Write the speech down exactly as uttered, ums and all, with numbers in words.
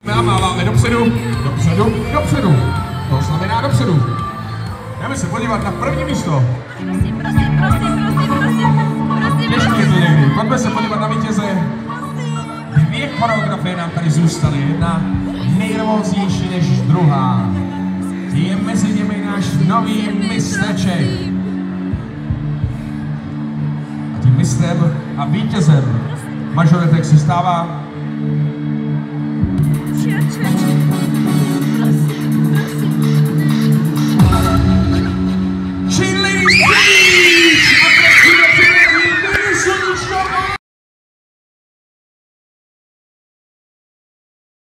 A máváme dopředu, dopředu, dopředu. To znamená dopředu. Jdeme se podívat na první místo. Prosím, prosím, prosím, prosím, prosím, prosím, Těžké je to někdy. Pojďme se podívat na vítěze. Dvě choreografie nám tady zůstaly. Jedna nejrvóznější než druhá. Je mezi nimi náš nový mistr Čech. A tím mistrem a vítězem mažoretek se stává... Čech, Čech.